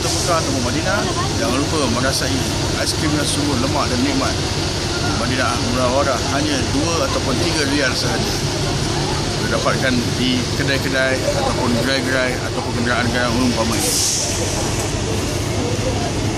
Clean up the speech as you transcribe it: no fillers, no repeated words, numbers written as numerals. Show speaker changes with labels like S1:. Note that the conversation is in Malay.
S1: Kota Mekah atau Madinah, jangan lupa merasai aiskrim yang sungguh lemak dan nikmat. Madinah Munawwarah hanya 2 ataupun 3 riyal sahaja. Dapatkan di kedai-kedai ataupun gerai-gerai ataupun kenderaan-kenderaan umum paman.